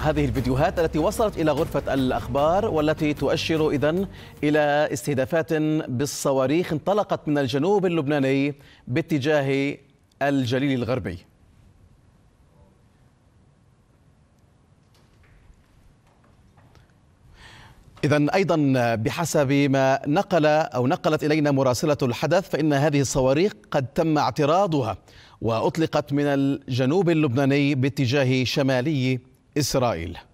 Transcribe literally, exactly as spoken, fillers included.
هذه الفيديوهات التي وصلت إلى غرفة الأخبار والتي تؤشر إذن إلى استهدافات بالصواريخ انطلقت من الجنوب اللبناني باتجاه الجليل الغربي. إذن أيضا بحسب ما نقل أو نقلت إلينا مراسلة الحدث فإن هذه الصواريخ قد تم اعتراضها وأطلقت من الجنوب اللبناني باتجاه شمالي إسرائيل.